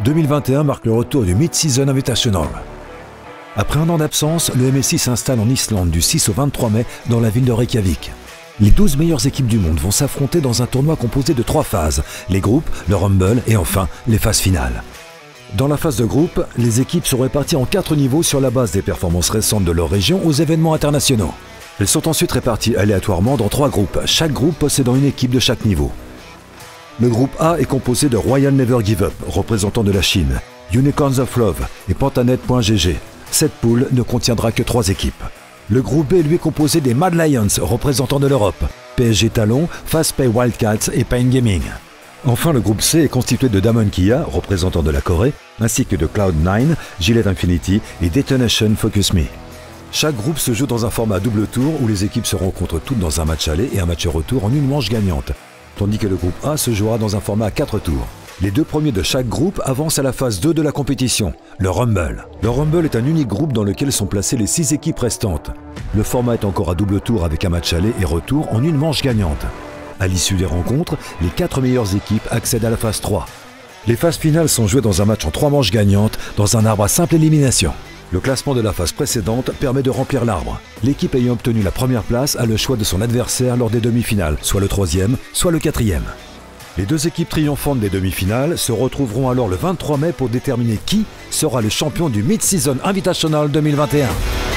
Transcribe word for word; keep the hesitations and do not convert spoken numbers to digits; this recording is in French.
deux mille vingt et un marque le retour du Mid-Season Invitational. Après un an d'absence, le M S I s'installe en Islande du six au vingt-trois mai dans la ville de Reykjavik. Les douze meilleures équipes du monde vont s'affronter dans un tournoi composé de trois phases, les groupes, le Rumble et enfin les phases finales. Dans la phase de groupe, les équipes sont réparties en quatre niveaux sur la base des performances récentes de leur région aux événements internationaux. Elles sont ensuite réparties aléatoirement dans trois groupes, chaque groupe possédant une équipe de chaque niveau. Le groupe A est composé de Royal Never Give Up, représentant de la Chine, Unicorns of Love et Pantanet point G G. Cette poule ne contiendra que trois équipes. Le groupe B lui est composé des Mad Lions, représentants de l'Europe, P S G Talon, Fastpay Wildcats et Pain Gaming. Enfin, le groupe C est constitué de Damon Kia, représentant de la Corée, ainsi que de Cloud nine, Gillette Infinity et Detonation Focus Me. Chaque groupe se joue dans un format double tour où les équipes se rencontrent toutes dans un match aller et un match retour en une manche gagnante, tandis que le groupe A se jouera dans un format à quatre tours. Les deux premiers de chaque groupe avancent à la phase deux de la compétition, le Rumble. Le Rumble est un unique groupe dans lequel sont placées les six équipes restantes. Le format est encore à double tour avec un match aller et retour en une manche gagnante. À l'issue des rencontres, les quatre meilleures équipes accèdent à la phase trois. Les phases finales sont jouées dans un match en trois manches gagnantes, dans un arbre à simple élimination. Le classement de la phase précédente permet de remplir l'arbre. L'équipe ayant obtenu la première place a le choix de son adversaire lors des demi-finales, soit le troisième, soit le quatrième. Les deux équipes triomphantes des demi-finales se retrouveront alors le vingt-trois mai pour déterminer qui sera le champion du Mid-Season Invitational deux mille vingt et un.